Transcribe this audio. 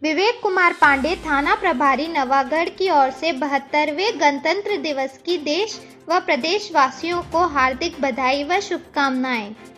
विवेक कुमार पांडे, थाना प्रभारी, नवागढ़ की ओर से 72वें गणतंत्र दिवस की देश व प्रदेश वासियों को हार्दिक बधाई व शुभकामनाएं।